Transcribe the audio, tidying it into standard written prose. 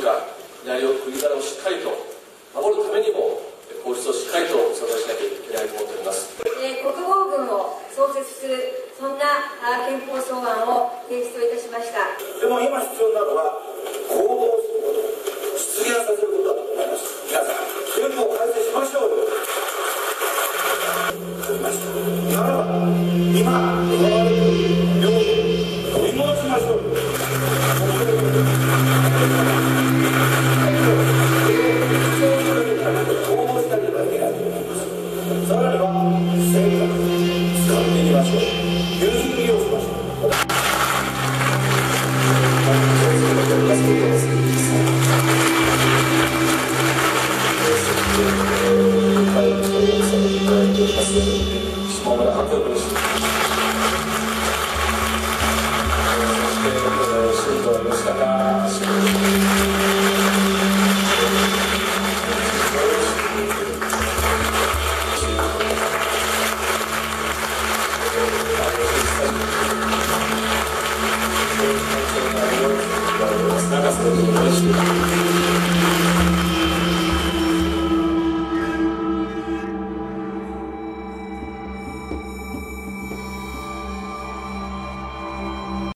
か、国柄をしっかりと守るためにも、皇室をしっかりと存在しなきゃいけないと思っております。 国防軍を創設する、そんな憲法草案を提出いたしました。 でも今必要なのは